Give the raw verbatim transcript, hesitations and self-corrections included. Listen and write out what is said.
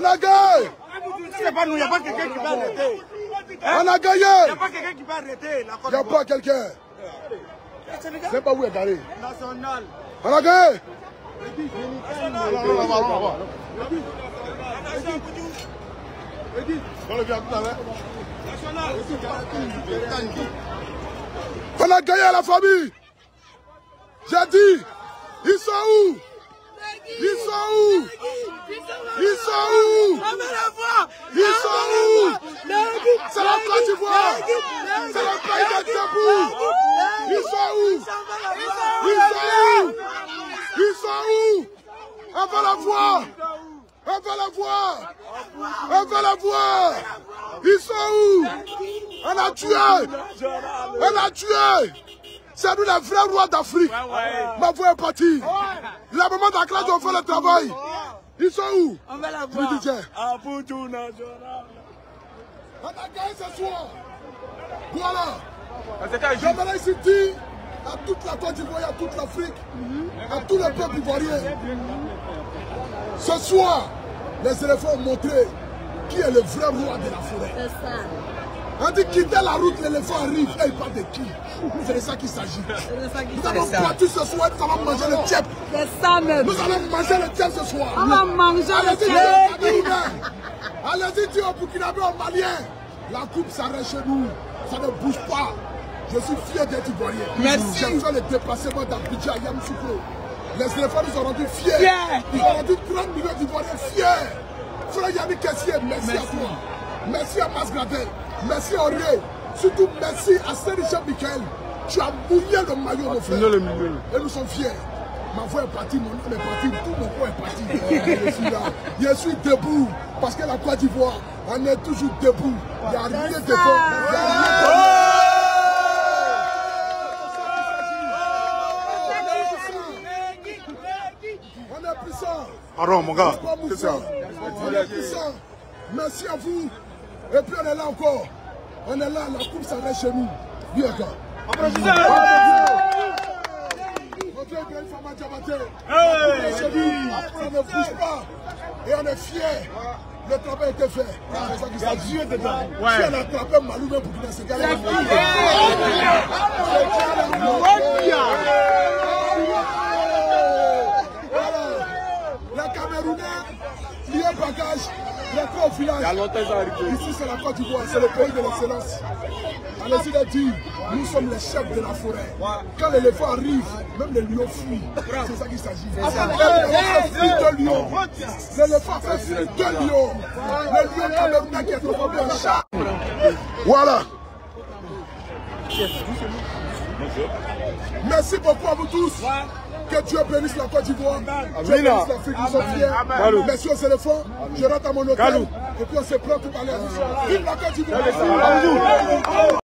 On a gagné. C'est pas nous, il n'y a pas quelqu'un qui va arrêter. On a gagné. Il n'y a pas quelqu'un qui va arrêter. Il n'y a pas quelqu'un. C'est pas où est garé. National. On a gagné. On a gagné la famille. J'ai dit, ils sont où? Ils sont où? Ils sont où? Ils sont où? C'est la Côte d'Ivoire. C'est le pays de debout. Ils sont où? Ils sont où? Ils sont où? On va la voir. On va la voir. On va la voir. Ils sont où? On a tué. On a tué. C'est nous les vrais rois d'Afrique. Ma voix est partie. La maman d'Accra doit faire le travail. Ils sont où? On va la voir. À Boutou National. On a gagné ce soir. Voilà. J'aimerais ici dire à toute la Côte d'Ivoire, à toute l'Afrique, à tout le peuple ivoirien. Ce soir, les éléphants ont montré qui est le vrai roi de la forêt. C'est ça. On dit quitter la route, l'éléphant arrive et il parle de qui? C'est de ça qu'il s'agit. Nous allons partir ce soir, nous allons manger le tchèp. C'est ça même. Nous allons manger le tchèp ce soir. On va manger le tchèp. Allez-y, dis au Burkinabé, au Malien. La coupe s'arrête chez nous. Ça ne bouge pas. Je suis fier d'être ivoirien. Merci. J'ai fait le déplacement d'Abidjan à Yamoussoukro. Les éléphants nous ont rendus fiers. Ils ont rendu trente millions d'Ivoiriens fiers. Frère Yannick Kessier, merci, merci à toi. Merci à Masgradel. Merci à Aurier. Surtout merci à Saint-Richard Michael. Tu as mouillé le maillot, mon frère. Et nous sommes fiers. Ma voix est partie, mon nom est parti, tout mon corps est parti. Je suis là. Je suis debout. Parce que la Côte d'Ivoire, on est toujours debout. Il n'y a rien de bon. Il n'y a rien de bon. On est puissant. Pardon, mon gars. C'est ça. On est puissant. Merci à vous. Et puis on est là encore. On est là, la coupe s'arrête chez nous. Bien encore. On ne bouge pas. Et on est fiers. Le travail a été fait. C'est ça qui s'agit. Si on a attrapé Malou, même pour qu'il se gagne. Les Camerounais, liés bagage, les trois au village. Ici, c'est la Côte d'Ivoire, c'est le pays de l'excellence. Allez-y les dire, nous sommes les chefs de la forêt. Quand l'éléphant arrive, même les lions fuient. C'est ça qu'il s'agit. L'éléphant fuit deux lions. L'éléphant fait fuir deux lions. Le lion camerounais qui est transformé en chat. Voilà. Merci beaucoup à vous tous. Que Dieu bénisse la Côte d'Ivoire. Dieu bénisse l'Afrique, nous sommes fiers. Merci aux éléphants. Je rentre à mon hôtel. Et puis on se prend tout à l'heure. Vive la Côte d'Ivoire.